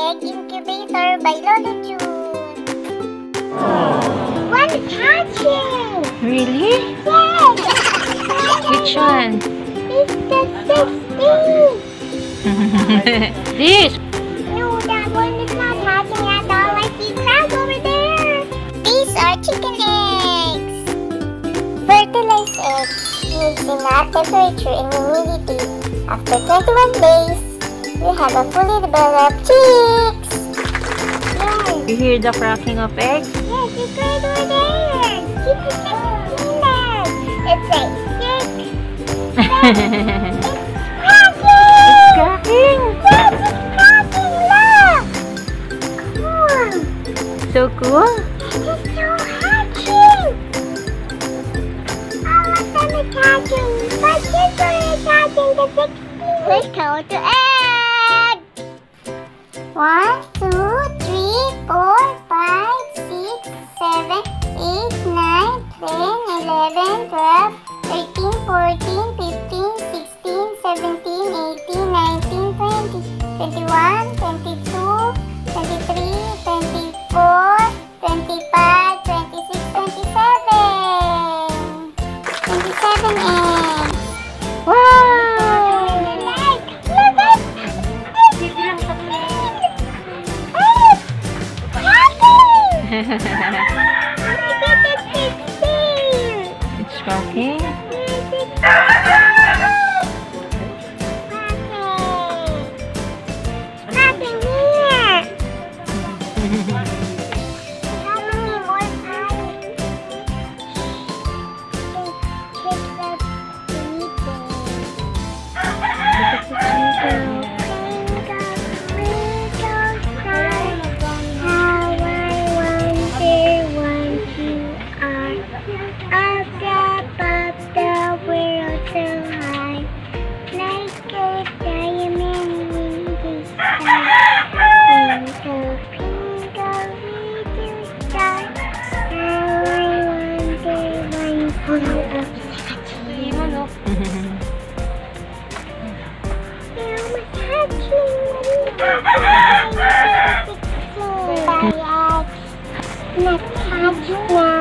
Egg Incubator by Lolo June. One hatching! Really? Yes! Which one? It's the 16! This! No, that one is not hatching at all. I see crabs over there. These are chicken eggs. Fertilized eggs needs enough temperature and humidity. After 21 days, we have a fully developed chicks. Yes. You hear the cracking of eggs? Yes, it's right over there. Keep the chicks in there. It's like six. It's cracking. Cracking! Yes, it's cracking. Look. Cool. So cool! It's so hatching. All of them is hatching. But this one is hatching the 16. Let's count the eggs. 1, 2, 3, 4, 5, 6, 7, 8, 9, 10, 11, 12, 13, 14, 15, 16, 17, 18, 19, 20, 21, 22, 23, 24, 25, 26, 27. 27 eggs. Wow! It's cracking. Not hatched now.